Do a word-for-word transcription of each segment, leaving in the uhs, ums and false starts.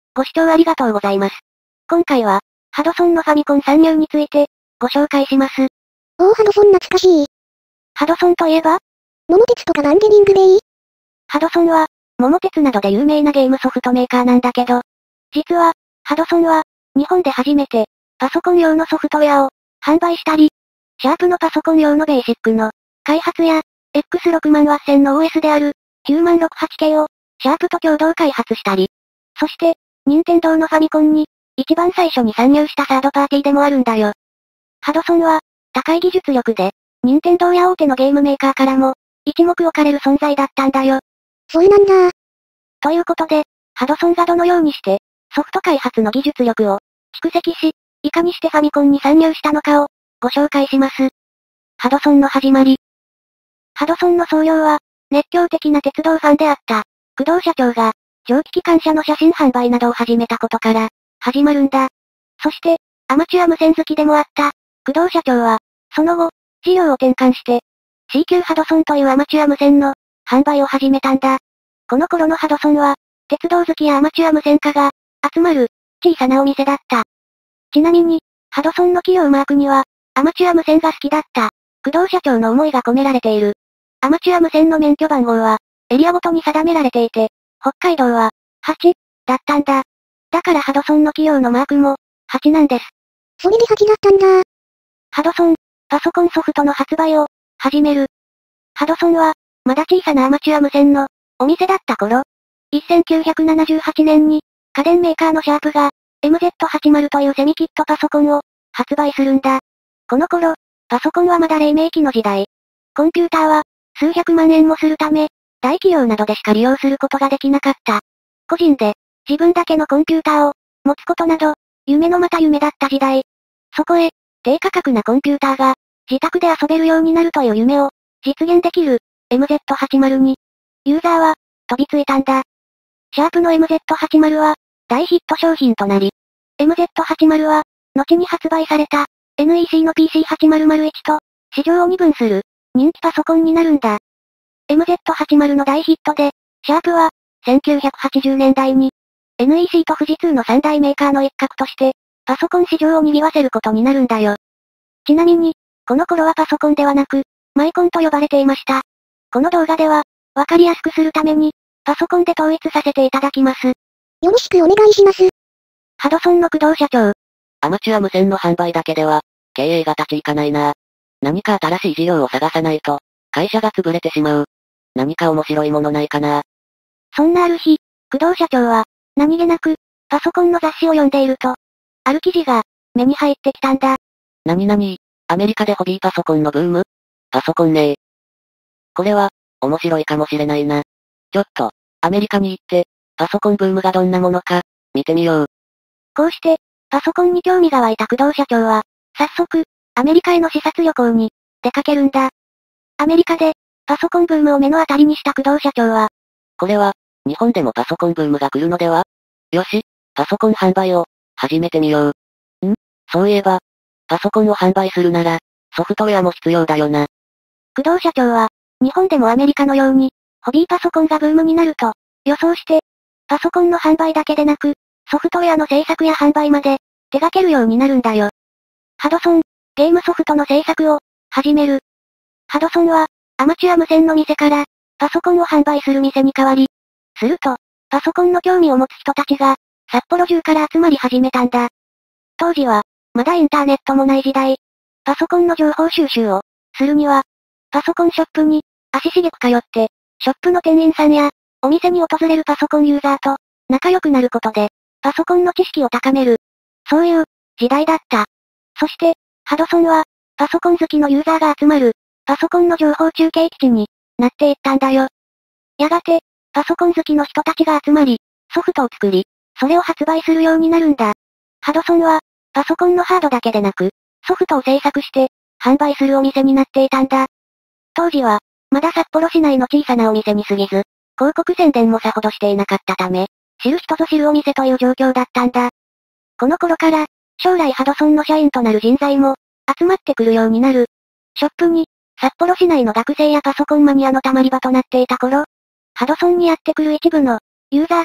ご視聴ありがとうございます。今回は、ハドソンのファミコン参入について、ご紹介します。 おーハドソン懐かしい。 ハドソンといえば、 桃鉄とかガンゲリングベイ。 ハドソンは、桃鉄などで有名なゲームソフトメーカーなんだけど、実は、ハドソンは、日本で初めて、パソコン用のソフトウェアを、販売したり、シャープのパソコン用のベーシックの、開発や、エックスろくまんワッセンの オーエス である、きゅうまんろくじゅうはち系を、シャープと共同開発したり、そして、任天堂のファミコンに、一番最初に参入したサードパーティーでもあるんだよ。ハドソンは、高い技術力で、任天堂や大手のゲームメーカーからも、一目置かれる存在だったんだよ。 そうなんだ。 ということで、ハドソンがどのようにして、ソフト開発の技術力を、蓄積し、いかにしてファミコンに参入したのかを、ご紹介します。ハドソンの始まり。ハドソンの創業は、熱狂的な鉄道ファンであった、工藤社長が、蒸気機関車の写真販売などを始めたことから、始まるんだ。そして、アマチュア無線好きでもあった、工藤社長は、その後、事業を転換して、シーキュー ハドソンというアマチュア無線の、販売を始めたんだ。この頃のハドソンは、鉄道好きやアマチュア無線家が、集まる、小さなお店だった。ちなみに、ハドソンの企業マークには、アマチュア無線が好きだった、工藤社長の思いが込められている。アマチュア無線の免許番号は、エリアごとに定められていて、北海道は、はち、だったんだ。だからハドソンの企業のマークも、はちなんです。 それではちだったんだ。 ハドソン、パソコンソフトの発売を、始める。ハドソンは、まだ小さなアマチュア無線の、お店だった頃、せんきゅうひゃくななじゅうはちねんに、家電メーカーのシャープが、エムゼットはちじゅう というセミキットパソコンを、発売するんだ。この頃、パソコンはまだ黎明期の時代。コンピューターは、数百万円もするため、大企業などでしか利用することができなかった。個人で、自分だけのコンピューターを、持つことなど、夢のまた夢だった時代。そこへ、低価格なコンピューターが、自宅で遊べるようになるという夢を、実現できる、エムゼットはちじゅう に、ユーザーは、飛びついたんだ。シャープの エムゼットはちじゅう は、大ヒット商品となり、エムゼットはちじゅう は、後に発売された、エヌイーシー の ピーシーはちまるまるいち と、市場を二分する、人気パソコンになるんだ。エムゼットはちじゅう の大ヒットで、シャープは、せんきゅうひゃくはちじゅうねんだいに、エヌイーシー と富士通の三大メーカーの一角として、パソコン市場を賑わせることになるんだよ。ちなみに、この頃はパソコンではなく、マイコンと呼ばれていました。この動画では、わかりやすくするために、パソコンで統一させていただきます。 よろしくお願いします。 ハドソンの工藤社長。 アマチュア無線の販売だけでは、経営が立ち行かないな。何か新しい事業を探さないと、会社が潰れてしまう。何か面白いものないかな。 そんなある日、工藤社長は、何気なく、パソコンの雑誌を読んでいると、ある記事が、目に入ってきたんだ。 なになに、アメリカでホビーパソコンのブーム？パソコンね。これは、面白いかもしれないな。ちょっと、アメリカに行って、パソコンブームがどんなものか、見てみよう。 こうして、パソコンに興味が湧いた工藤社長は、早速、アメリカへの視察旅行に、出かけるんだ。アメリカで、パソコンブームを目の当たりにした工藤社長は、 これは、日本でもパソコンブームが来るのでは？よし、パソコン販売を、始めてみよう。ん？そういえば、パソコンを販売するなら、ソフトウェアも必要だよな。 工藤社長は、日本でもアメリカのように、ホビーパソコンがブームになると、予想して、パソコンの販売だけでなく、ソフトウェアの製作や販売まで、手掛けるようになるんだよ。ハドソン、ゲームソフトの製作を、始める。ハドソンは、アマチュア無線の店から、パソコンを販売する店に変わり、すると、パソコンの興味を持つ人たちが、札幌中から集まり始めたんだ。当時は、まだインターネットもない時代。パソコンの情報収集を、するには、パソコンショップに、足しげく通って、ショップの店員さんや、お店に訪れるパソコンユーザーと、仲良くなることで、パソコンの知識を高める。そういう、時代だった。そして、ハドソンは、パソコン好きのユーザーが集まる、パソコンの情報中継基地になっていったんだよ。やがて、パソコン好きの人たちが集まり、ソフトを作り、それを発売するようになるんだ。ハドソンは、パソコンのハードだけでなく、ソフトを制作して、販売するお店になっていたんだ。当時は、まだ札幌市内の小さなお店に過ぎず、広告宣伝もさほどしていなかったため、知る人ぞ知るお店という状況だったんだ。この頃から、将来ハドソンの社員となる人材も、集まってくるようになる。ショップに、札幌市内の学生やパソコンマニアの溜まり場となっていた頃、ハドソンにやってくる一部の、ユーザーが、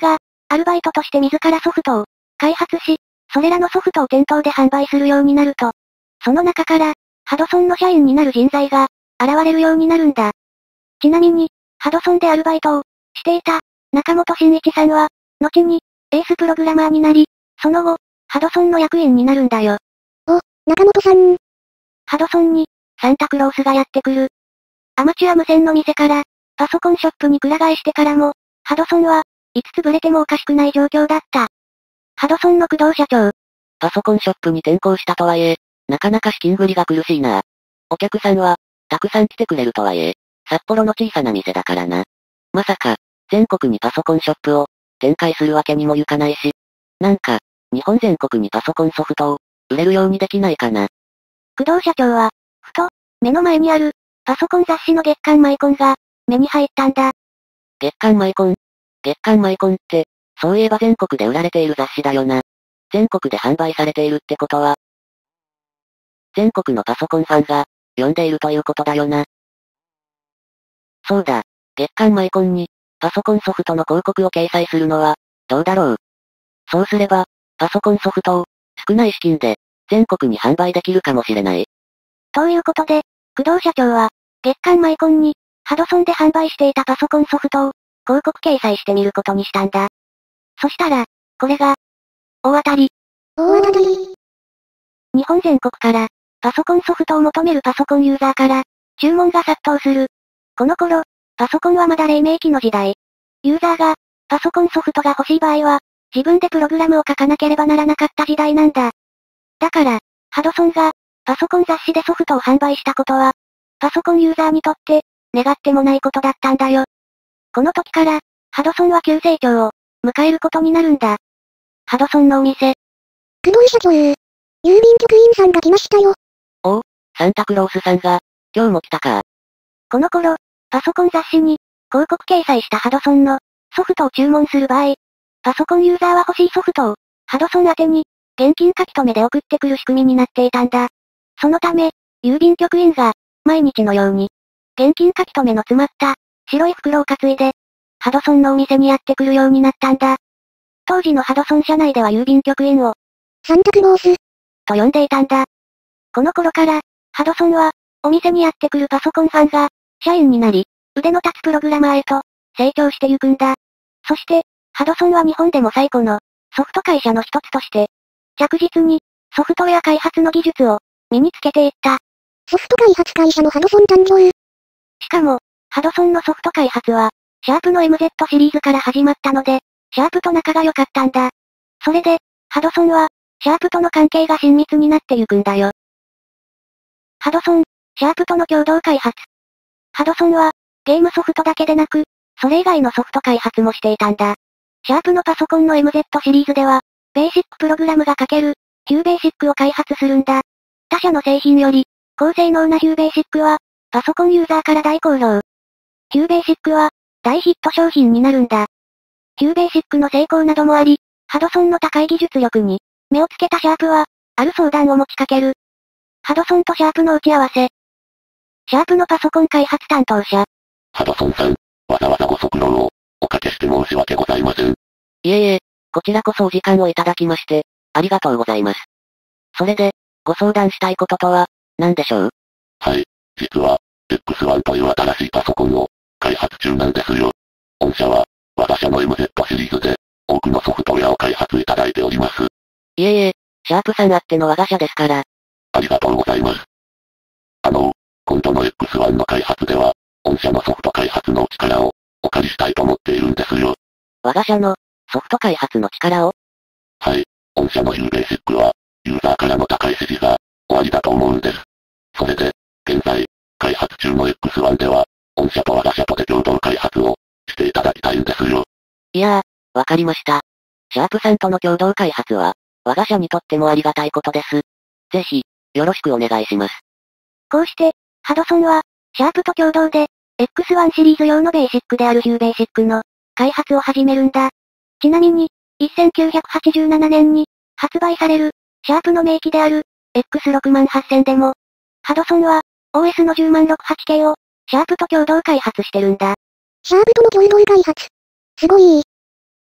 アルバイトとして自らソフトを開発し、それらのソフトを店頭で販売するようになると、その中から、ハドソンの社員になる人材が、現れるようになるんだ。ちなみに、ハドソンでアルバイトをしていた中本真一さんは、後にエースプログラマーになり、その後、ハドソンの役員になるんだよ。 お、中本さん。 ハドソンに、サンタクロースがやってくる。アマチュア無線の店から、パソコンショップにくら替えしてからも、ハドソンは、いつ潰れてもおかしくない状況だった。ハドソンの工藤社長。 パソコンショップに転校したとはいえ、なかなか資金繰りが苦しいな。お客さんは、たくさん来てくれるとはいえ、札幌の小さな店だからな。まさか、全国にパソコンショップを展開するわけにもいかないし、なんか、日本全国にパソコンソフトを売れるようにできないかな。 工藤社長は、ふと、目の前にある、パソコン雑誌の月刊マイコンが、目に入ったんだ。 月刊マイコン月刊マイコンって、そういえば全国で売られている雑誌だよな。全国で販売されているってことは、全国のパソコンファンが、読んでいるということだよな。そうだ、月刊マイコンに、パソコンソフトの広告を掲載するのは、どうだろう。そうすれば、パソコンソフトを、少ない資金で、全国に販売できるかもしれない。 ということで、工藤社長は、月刊マイコンに、ハドソンで販売していたパソコンソフトを、広告掲載してみることにしたんだ。そしたら、これが、大当たり。 大当たり。 日本全国から、パソコンソフトを求めるパソコンユーザーから、注文が殺到する。この頃、パソコンはまだ黎明期の時代。ユーザーが、パソコンソフトが欲しい場合は、自分でプログラムを書かなければならなかった時代なんだ。だから、ハドソンが、パソコン雑誌でソフトを販売したことは、パソコンユーザーにとって、願ってもないことだったんだよ。この時から、ハドソンは急成長を、迎えることになるんだ。ハドソンのお店。 工藤社長。郵便局員さんが来ましたよ。 おお、サンタクロースさんが、今日も来たか。 この頃、パソコン雑誌に、広告掲載したハドソンの、ソフトを注文する場合、パソコンユーザーは欲しいソフトを、ハドソン宛てに、現金書き留めで送ってくる仕組みになっていたんだ。そのため、郵便局員が、毎日のように、現金書き留めの詰まった、白い袋を担いで、ハドソンのお店にやってくるようになったんだ。当時のハドソン社内では郵便局員を、 サンタクロース、 と呼んでいたんだ。この頃から、ハドソンは、お店にやってくるパソコンファンが、社員になり、腕の立つプログラマーへと、成長してゆくんだ。そして、ハドソンは日本でも最古の、ソフト会社の一つとして、着実に、ソフトウェア開発の技術を、身につけていった。 ソフト開発会社のハドソン誕生。 しかも、ハドソンのソフト開発は、シャープの エムゼット シリーズから始まったので、シャープと仲が良かったんだ。それで、ハドソンは、シャープとの関係が親密になってゆくんだよ。ハドソン、シャープとの共同開発。ハドソンは、ゲームソフトだけでなく、それ以外のソフト開発もしていたんだ。シャープのパソコンの エムゼット シリーズでは、ベーシックプログラムが書ける、ヒューベーシックを開発するんだ。他社の製品より、高性能なヒューベーシックは、パソコンユーザーから大好評。ヒューベーシックは、大ヒット商品になるんだ。ヒューベーシックの成功などもあり、ハドソンの高い技術力に、目をつけたシャープは、ある相談を持ちかける。ハドソンとシャープの打ち合わせ。シャープのパソコン開発担当者。 ハドソンさん、わざわざご足労を、おかけして申し訳ございません。 いえいえ、こちらこそお時間をいただきまして、ありがとうございます。それで、ご相談したいこととは、何でしょう？ はい、実は、エックスワン という新しいパソコンを、開発中なんですよ。御社は、我が社の エムゼット シリーズで、多くのソフトウェアを開発いただいております。 いえいえ、シャープさんあっての我が社ですから。 ありがとうございます。あの、今度の エックスワン の開発では、御社のソフト開発のお力を、お借りしたいと思っているんですよ。 我が社の、ソフト開発の力を？ はい、御社の ヒューベーシックは、ユーザーからの高い支持が、おありだと思うんです。それで、現在、開発中の エックスワン では、御社と我が社とで共同開発を、していただきたいんですよ。 いやー、わかりました。シャープさんとの共同開発は、我が社にとってもありがたいことです。ぜひ、よろしくお願いします。 こうして、ハドソンは、シャープと共同で、エックスワン シリーズ用のベーシックであるヒューベーシックの、開発を始めるんだ。ちなみに、せんきゅうひゃくはちじゅうななねんに、発売される、シャープの名機である、エックスろくまんはっせん でも、ハドソンは、オーエス のじゅうまんろくじゅうはち系を、シャープと共同開発してるんだ。 シャープとの共同開発。すごい。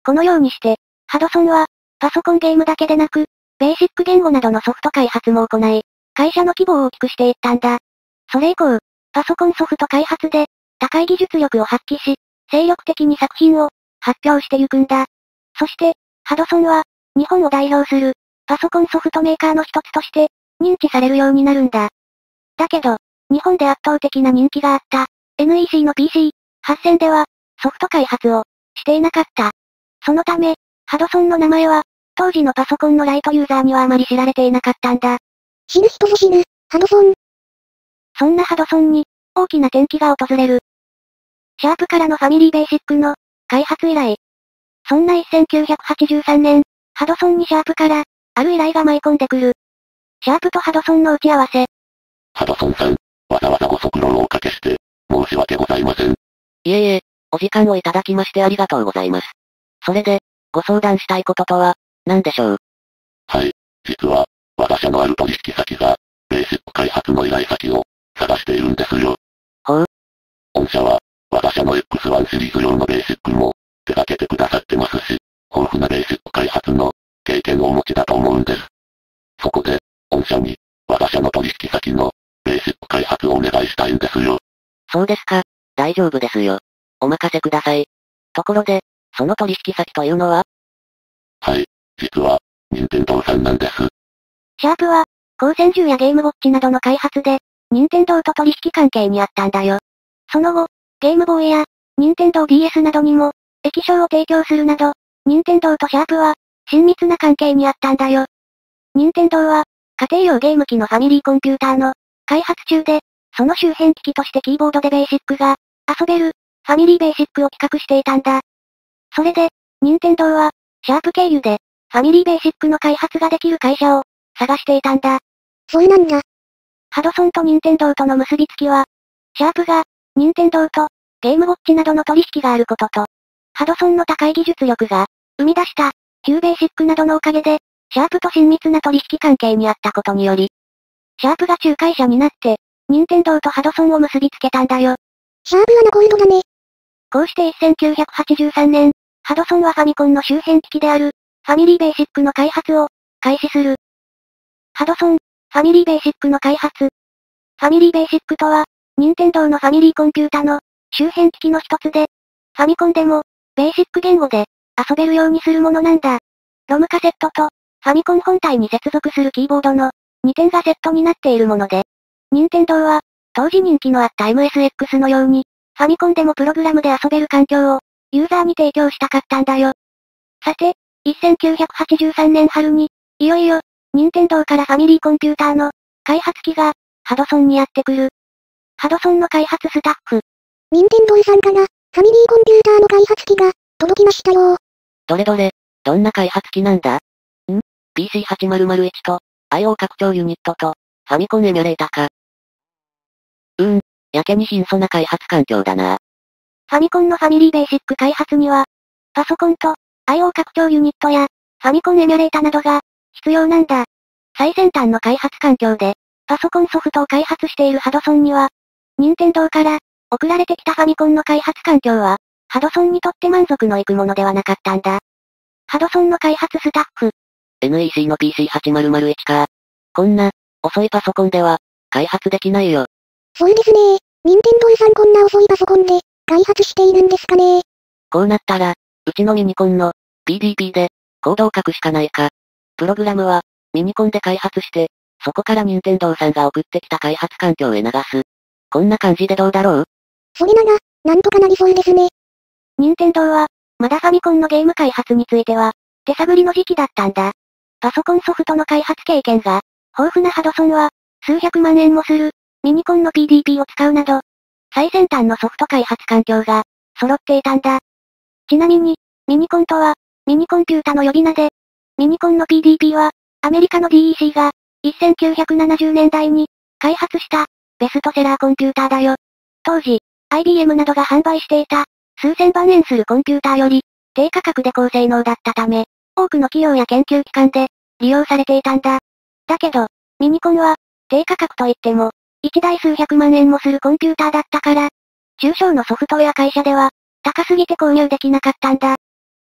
このようにして、ハドソンは、パソコンゲームだけでなく、ベーシック言語などのソフト開発も行い、会社の規模を大きくしていったんだ。それ以降、パソコンソフト開発で、高い技術力を発揮し、精力的に作品を、発表してゆくんだ。そして、ハドソンは、日本を代表する、パソコンソフトメーカーの一つとして、認知されるようになるんだ。だけど、日本で圧倒的な人気があった、エヌイーシー の ピーシーはっせん では、ソフト開発を、していなかった。そのため、ハドソンの名前は、当時のパソコンのライトユーザーにはあまり知られていなかったんだ。 知る人ぞ知る、ハドソン。 そんなハドソンに、大きな転機が訪れる。シャープからのファミリーベーシックの、開発依頼。そんなせんきゅうひゃくはちじゅうさんねん、ハドソンにシャープから、ある依頼が舞い込んでくる。シャープとハドソンの打ち合わせ。 ハドソンさん、わざわざご足労をおかけして、申し訳ございません。 いえいえ、お時間をいただきましてありがとうございます。それで、ご相談したいこととは、何でしょう？ はい、実は、我が社のある取引先が、ベーシック開発の依頼先を、探しているんですよ。 ほう。 御社は、我が社の エックスワン シリーズ用のベーシックも、手掛けてくださってますし、豊富なベーシック開発の、経験をお持ちだと思うんです。そこで、御社に、我が社の取引先の、ベーシック開発をお願いしたいんですよ。 そうですか。大丈夫ですよ。お任せください。ところで、その取引先というのは？ はい、実は、任天堂さんなんです。 シャープは、光線銃やゲームウォッチなどの開発で、任天堂と取引関係にあったんだよ。その後、ゲームボーイや、任天堂 ディーエス などにも、液晶を提供するなど、任天堂とシャープは、親密な関係にあったんだよ。任天堂は、家庭用ゲーム機のファミリーコンピューターの、開発中で、その周辺機器としてキーボードでベーシックが、遊べる、ファミリーベーシックを企画していたんだ。それで、任天堂は、シャープ経由で、ファミリーベーシックの開発ができる会社を、探していたんだ。 そうなんだ。 ハドソンと任天堂との結びつきは、シャープが、任天堂と、ゲームウォッチなどの取引があることと、ハドソンの高い技術力が、生み出した、旧ベーシックなどのおかげで、シャープと親密な取引関係にあったことにより、シャープが仲介者になって、任天堂とハドソンを結びつけたんだよ。 シャープはナゴルドだね。 こうしてせんきゅうひゃくはちじゅうさんねん、ハドソンはファミコンの周辺機器である、ファミリーベーシックの開発を、開始する。ハドソン、ファミリーベーシックの開発。ファミリーベーシックとは、任天堂のファミリーコンピュータの、周辺機器の一つで、ファミコンでも、ベーシック言語で、遊べるようにするものなんだ。ロムカセットと、ファミコン本体に接続するキーボードの、にてんがセットになっているもので、任天堂は、当時人気のあった エムエスエックス のように、ファミコンでもプログラムで遊べる環境を、ユーザーに提供したかったんだよ。さて、せんきゅうひゃくはちじゅうさんねん春に、いよいよ、任天堂からファミリーコンピューターの、開発機が、ハドソンにやってくる。ハドソンの開発スタッフ。 任天堂さんから、ファミリーコンピューターの開発機が、届きましたよ。 どれどれ、どんな開発機なんだ？ん ピーシーはちまるまるいち と、アイオー 拡張ユニットと、ファミコンエミュレータか。うーん、やけに貧相な開発環境だな。 ファミコンのファミリーベーシック開発には、パソコンと、アイオー 拡張ユニットや、ファミコンエミュレータなどが、必要なんだ。最先端の開発環境で、パソコンソフトを開発しているハドソンには、任天堂から、送られてきたファミコンの開発環境は、ハドソンにとって満足のいくものではなかったんだ。ハドソンの開発スタッフ。 エヌイーシー の ピーシーはちまるまるいち か。こんな、遅いパソコンでは、開発できないよ。 そうですね。任天堂さんこんな遅いパソコンで、開発しているんですかね。 こうなったら、うちのミニコンの、ピーディーピー で、コードを書くしかないか。プログラムは、ミニコンで開発して、そこから任天堂さんが送ってきた開発環境へ流す。こんな感じでどうだろう？ それなら、なんとかなりそうですね。 任天堂は、まだファミコンのゲーム開発については、手探りの時期だったんだ。パソコンソフトの開発経験が、豊富なハドソンは、数百万円もする、ミニコンの ピーディーピー を使うなど、最先端のソフト開発環境が、揃っていたんだ。ちなみに、ミニコンとは、ミニコンピュータの呼び名で、ミニコンの ピーディーピー は、アメリカの ディーイーシー が、せんきゅうひゃくななじゅうねんだいに、開発した、ベストセラーコンピューターだよ。当時、アイビーエム などが販売していた、数千万円するコンピューターより、低価格で高性能だったため、多くの企業や研究機関で、利用されていたんだ。だけど、ミニコンは、低価格といっても、一台数百万円もするコンピューターだったから、中小のソフトウェア会社では、高すぎて購入できなかったんだ。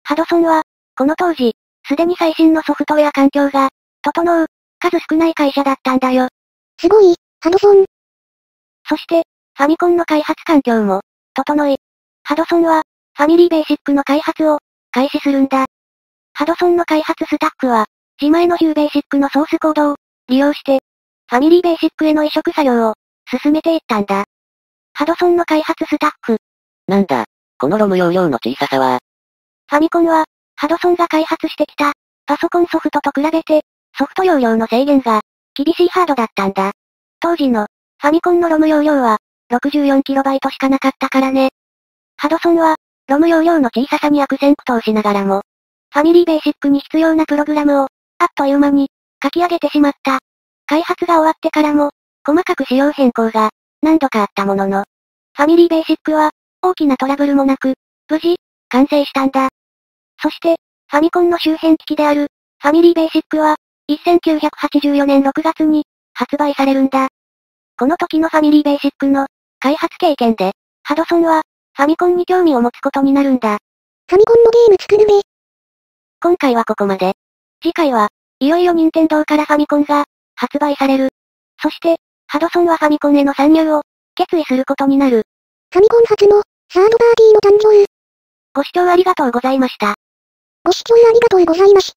ハドソンは、この当時、すでに最新のソフトウェア環境が、整う、数少ない会社だったんだよ。 すごい、ハドソン。 そして、ファミコンの開発環境も、整い、ハドソンは、ファミリーベーシックの開発を、開始するんだ。ハドソンの開発スタッフは、自前のヒューベーシックのソースコードを、利用して、ファミリーベーシックへの移植作業を、進めていったんだ。ハドソンの開発スタッフ。 なんだ、このロム容量の小ささは。 ファミコンは、ハドソンが開発してきた、パソコンソフトと比べて、ソフト容量の制限が、厳しいハードだったんだ。当時の、ファミコンのロム容量は、ろくじゅうよんキロバイト しかなかったからね。ハドソンは、ロム容量の小ささに悪戦苦闘しながらも、ファミリーベーシックに必要なプログラムを、あっという間に、書き上げてしまった。開発が終わってからも、細かく仕様変更が、何度かあったものの、ファミリーベーシックは、大きなトラブルもなく、無事、完成したんだ。そして、ファミコンの周辺機器である、ファミリーベーシックは、せんきゅうひゃくはちじゅうよねんろくがつに、発売されるんだ。この時のファミリーベーシックの、開発経験で、ハドソンは、ファミコンに興味を持つことになるんだ。 ファミコンのゲーム作るべ。 今回はここまで。次回は、いよいよ任天堂からファミコンが、発売される。そして、ハドソンはファミコンへの参入を、決意することになる。 ファミコン初の、サードパーティーの誕生。 ご視聴ありがとうございました。 ご視聴ありがとうございました。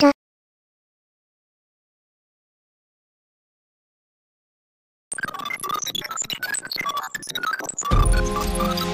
you